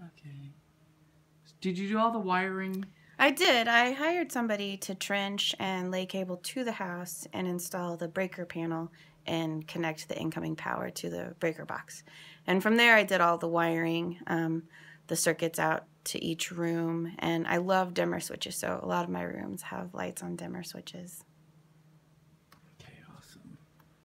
Okay. Did you do all the wiring? I did. I hired somebody to trench and lay cable to the house and install the breaker panel and connect the incoming power to the breaker box. And from there, I did all the wiring, the circuits out to each room. And I love dimmer switches, so a lot of my rooms have lights on dimmer switches.